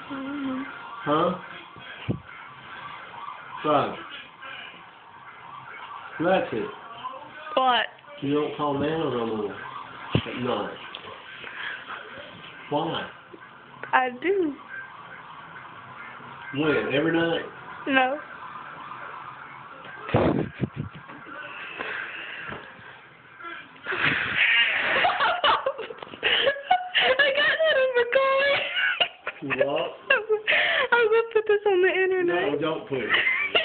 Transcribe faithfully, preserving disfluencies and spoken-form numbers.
Mm-hmm. Huh? Right. Lexi, What? you don't call Nana no more at night. Why? I do. When? Every night? No. I got that on recording. What? I'm gonna put this on the internet. No, don't put it.